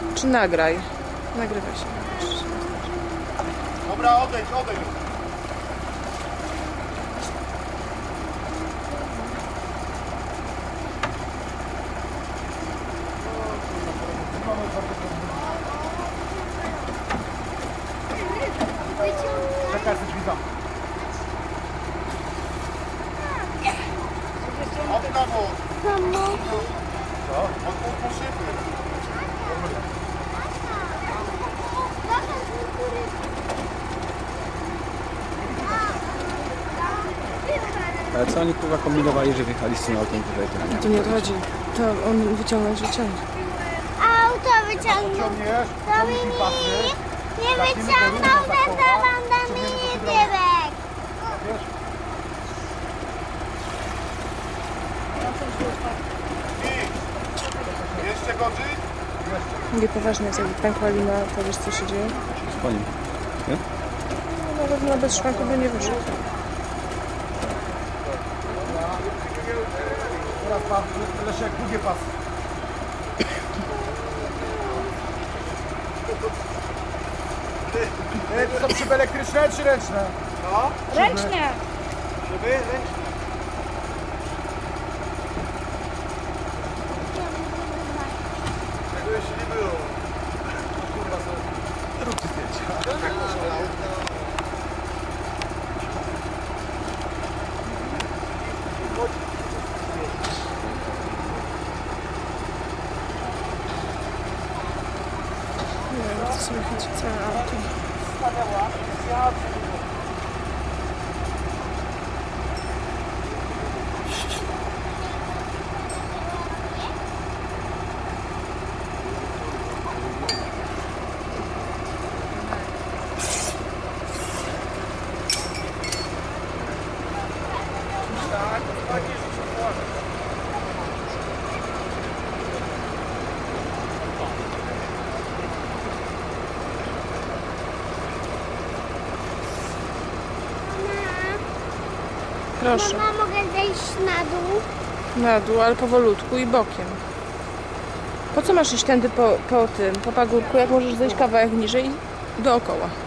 Czy nagraj? Nagrywaj się. Dobra, odejdź, odejdź. Czekaj, coś widzę. Okna wód. Co? Od szyby. Ale co oni kurwa kombinowali, że wjechali z tym autem tutaj? To nie odchodzi. To on wyciągnąć wyciągnie. Auto wyciągnął. Dominik nie wyciągnął, testowałam Dominik biegł. Jeszcze gorzej? Niepoważne jest, jakby pękła lina, to wiesz co się dzieje? Z koniem. Nie? No, nawet na bez szwanku by nie wyszedł. Teraz pan Leszek, drugie pas. To są szyby elektryczne czy ręczne? No? Ręczne. Szyby ręczne. Tego jeszcze nie było. Kurwa, co? Róbcie zdjęcia. Nie wiem, to sobie chodzi całe auto. Proszę. Mama, mogę zejść na dół? Na dół, ale powolutku i bokiem. Po co masz iść tędy po tym, po pagórku, jak możesz zejść kawałek niżej i dookoła?